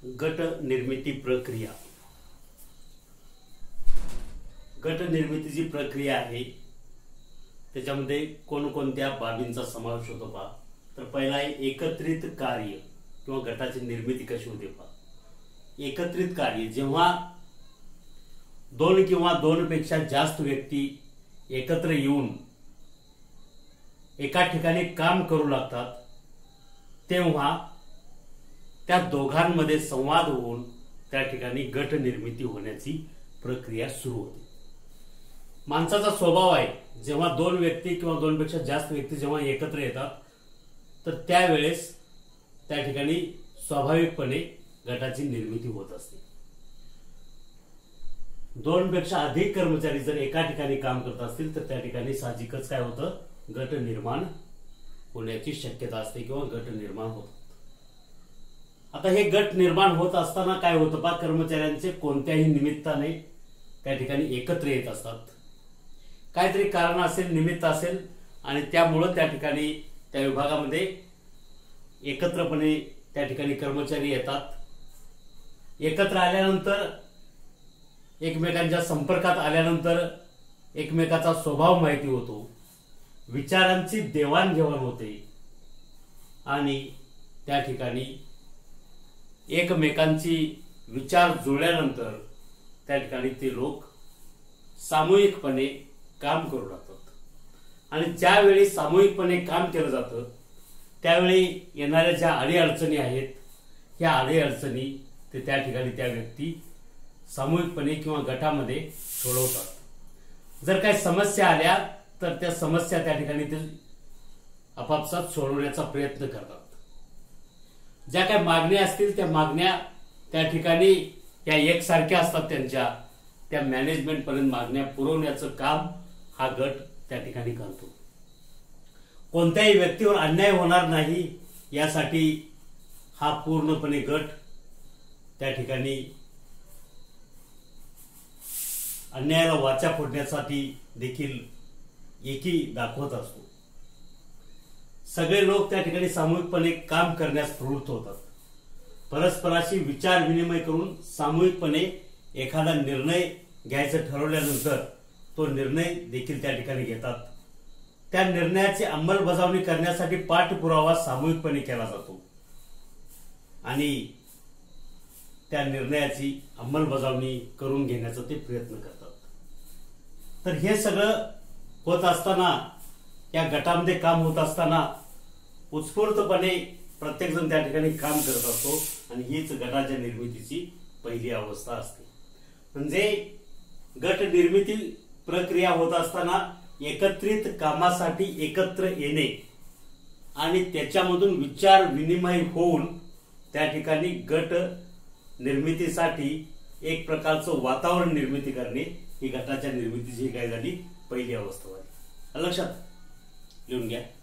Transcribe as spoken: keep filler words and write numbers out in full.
गट निर्मिती प्रक्रिया. गट निर्मितीची प्रक्रिया आहे त्याच्यामध्ये कोणकोणत्या बाबींचा समावेश होतो पहा. तर पहिला आहे एकत्रित कार्य किंवा गटाची निर्मिती कशी होते पहा. एकत्रित कार्य जेव्हा दोन किंवा दोन पेक्षा जास्त व्यक्ती एकत्र येऊन एका ठिकाणी काम करू लागतात तेव्हा त्या दोघांमध्ये संवाद होऊन त्या ठिकाणी गट निर्मिती होण्याची प्रक्रिया सुरू होते. माणसाचा स्वभाव आहे जेव्हा दोन व्यक्ती किंवा दोन पेक्षा जास्त व्यक्ती जेव्हा एकत्र येतात तर त्यावेळेस त्या ठिकाणी स्वाभाविकपणे गटाची निर्मिती होत असते. दोन पेक्षा अधिक कर्मचारी जर एका ठिकाणी काम करत असतील तर त्या ठिकाणी साहजिकच काय होतं, गट निर्माण होण्याची शक्यता असते किंवा गट निर्माण होतात. आता हे गट निर्माण होत असताना काय होतं पहा, कर्मचाऱ्यांचे कोणत्याही निमित्ताने त्या ठिकाणी एकत्र येत असतात. काहीतरी कारण असेल, निमित्त असेल आणि त्यामुळे त्या ठिकाणी त्या विभागामध्ये एकत्रपणे त्या ठिकाणी कर्मचारी येतात. एकत्र आल्यानंतर एकमेकांच्या संपर्कात आल्यानंतर एकमेकाचा स्वभाव माहिती होतो, विचारांची देवाणघेवाण होते आणि त्या ठिकाणी एकमेकांची विचार जुळल्यानंतर त्या ठिकाणी ते लोक सामूहिकपणे काम करू लागतात. आणि ज्यावेळी सामूहिकपणे काम केलं जातं त्यावेळी येणाऱ्या ज्या अडीअडचणी आहेत ह्या अडीअडचणी ते त्या ठिकाणी त्या व्यक्ती सामूहिकपणे किंवा गटामध्ये सोडवतात. जर काही समस्या आल्या तर त्या समस्या त्या ठिकाणी ते आपापसात सोडवण्याचा प्रयत्न करतात. ज्या काही मागण्या असतील त्या मागण्या त्या ठिकाणी या एकसारख्या असतात, त्यांच्या त्या मॅनेजमेंट पर्यंत मागण्या पुरवण्याचं काम हा गट त्या ठिकाणी करतो. कोणत्याही व्यक्तीवर अन्याय होणार नाही यासाठी हा पूर्णपणे गट त्या ठिकाणी अन्यायाला वाचा फोडण्यासाठी देखील एकी दाखवत असतो. सगळे लोक त्या ठिकाणी सामूहिकपणे काम करण्यास प्रवृत्त होतात. परस्पराशी विचार विनिमय करून सामूहिकपणे एखादा निर्णय घ्यायचं ठरवल्यानंतर तो निर्णय देखील त्या ठिकाणी घेतात. त्या निर्णयाची अंमलबजावणी करण्यासाठी पाठपुरावा सामूहिकपणे केला जातो आणि त्या निर्णयाची अंमलबजावणी करून घेण्याचा ते प्रयत्न करतात. तर हे सगळं होत असताना या गटामध्ये काम होत असताना उत्स्फूर्तपणे प्रत्येक जण त्या ठिकाणी काम करत असतो आणि हीच गटाच्या निर्मितीची पहिली अवस्था असते. म्हणजे गट निर्मिती प्रक्रिया होत असताना एकत्रित कामासाठी एकत्र येणे आणि त्याच्यामधून विचार विनिमय होऊन त्या ठिकाणी गट निर्मितीसाठी एक प्रकारचं वातावरण निर्मिती करणे ही गटाच्या निर्मितीची काय झाली पहिली अवस्था झाली. लक्षात लिहून घ्या.